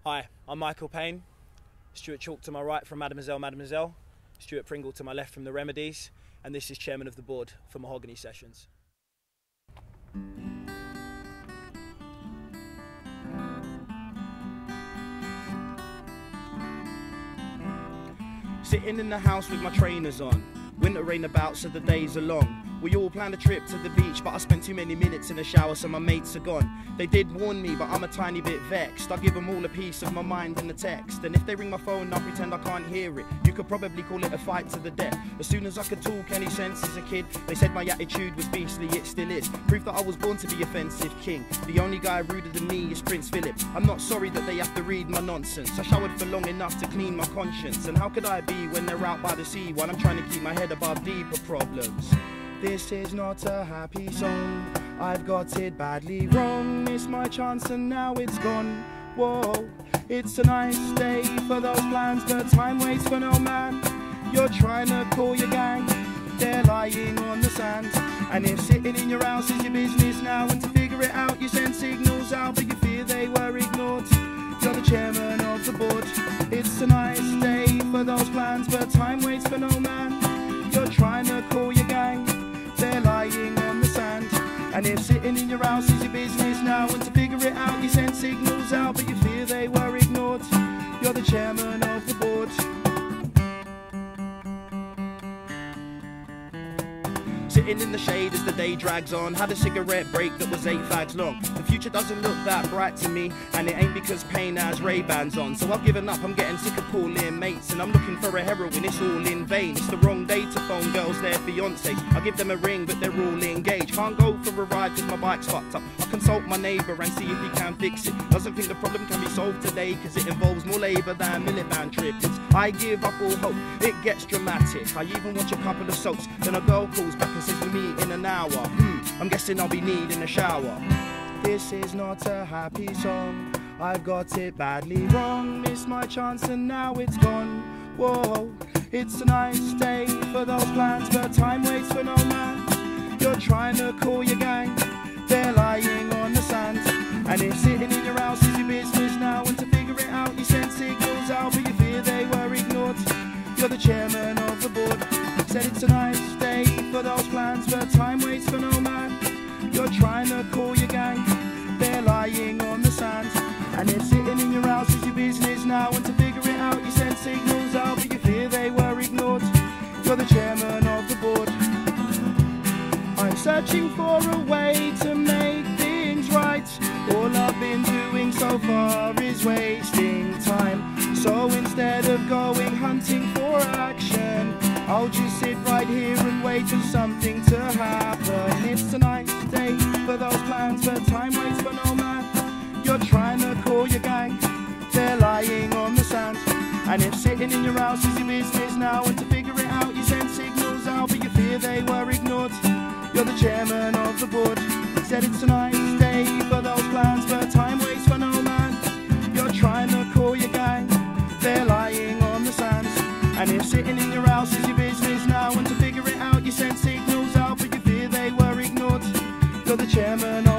Hi, I'm Mikill Pane. Stuart Chalk to my right from Mademoiselle. Stuart Pringle to my left from the Remedies. And this is Chairman of the Board for Mahogany Sessions. Sitting in the house with my trainers on. Winter rain about, so the days are long. We all planned a trip to the beach, but I spent too many minutes in the shower, so my mates are gone. They did warn me, but I'm a tiny bit vexed. I give them all a piece of my mind in the text, and if they ring my phone, I'll pretend I can't hear it. You could probably call it a fight to the death. As soon as I could talk any sense as a kid, they said my attitude was beastly, it still is. Proof that I was born to be offensive king. The only guy ruder than me is Prince Philip. I'm not sorry that they have to read my nonsense. I showered for long enough to clean my conscience, and how could I be when they're out by the sea while I'm trying to keep my head above deeper problems? This is not a happy song, I've got it badly wrong. Missed my chance and now it's gone. Whoa, it's a nice day for those plans, but time waits for no man. You're trying to call your gang, they're lying on the sand. And if sitting in your house is your business now, and to figure it out you send signals out, but you fear they were ignored. You're the chairman of the board. It's a nice day for those plans, but time waits for no man. You're trying to call your gang, they're lying on the sand. And if sitting in your house is your business now, and to figure it out you send signals out, but you fear they were ignored. You're the chairman of the board. Sitting in the shade as the day drags on, had a cigarette break that was 8 fags long. The future doesn't look that bright to me, and it ain't because Pane has Ray-Bans on. So I've given up, I'm getting sick of calling mates, and I'm looking for a heroine, it's all in vain. It's the wrong day to phone girls their fiancés. I give them a ring but they're all engaged. Can't go for a ride cause my bike's fucked up. I consult my neighbour and see if he can fix it. Doesn't think the problem can be solved today, cause it involves more labour than Miliband triplets. I give up all hope, it gets dramatic. I even watch a couple of soaps, then a girl calls back and says we meet in an hour. I'm guessing I'll be needing a shower. This is not a happy song, I've got it badly wrong. Missed my chance and now it's gone. Whoa, it's a nice day for those plans, but time waits for no man. You're trying to call your gang, they're lying on the sand. And if sitting in your house is your business now, and to figure it out you send signals out, but you fear they were ignored. You're the chairman of the board. Said it's a nice day for those plans, but time waits for no man. You're trying to call your gang, they're lying on the sand. And if sitting in your house is your business now, and to figure it out you send signals out, but you fear they were ignored. You're the chairman of the board. I'm searching for a way to make things right. All I've been doing so far is wasting time. So instead of going hunting for action, I'll just sit right here and wait for something to happen. It's a nice day for those plans, but time waits for no man. You're trying to call your gang, they're lying on the sand. And if sitting in your house is your business now, and to figure it out you send signals out, but you fear they were ignored. You're the chairman of the board. Said it's a nice day for those plans, but time waits for no man. You're trying to call your gang, they're lying on the sand. And if sitting in your house is your business now, and to figure it out you send signals out, but you fear they were ignored. You're the chairman